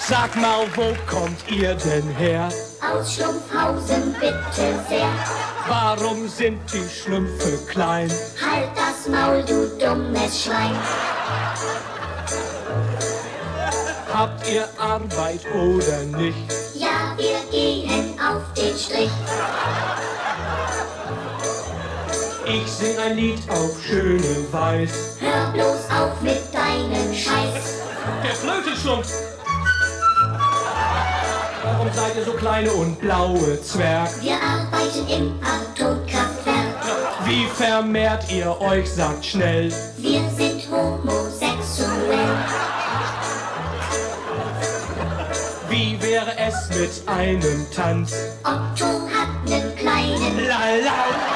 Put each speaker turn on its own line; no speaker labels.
Sag mal, wo kommt ihr denn her?
Aus Schlumpfhausen, bitte sehr.
Warum sind die Schlümpfe klein?
Halt das Maul, du dummes Schwein.
Habt ihr Arbeit oder nicht?
Ja, wir gehen auf den Strich.
Ich sing ein Lied auf schöne Weiß.
Hör bloß auf mit deinem Scheiß.
Der Flötenschlumpf! Warum seid ihr so kleine und blaue Zwerg?
Wir arbeiten im Atomkraftwerk.
Wie vermehrt ihr euch, sagt schnell.
Wir sind homosexuell.
Wie wäre es mit einem Tanz?
Otto hat nen kleinen.
La la